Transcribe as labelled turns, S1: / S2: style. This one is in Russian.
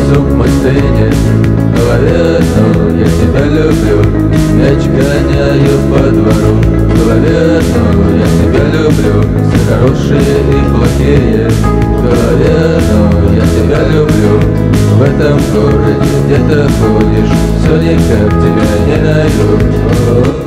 S1: зуб мой стынет в голове, но я тебя люблю. Мяч гоняю по двору в голове, но я тебя люблю. Все хорошие и плохие в голове, но я тебя люблю. В этом городе где-то ходишь, все никак тебя не найду.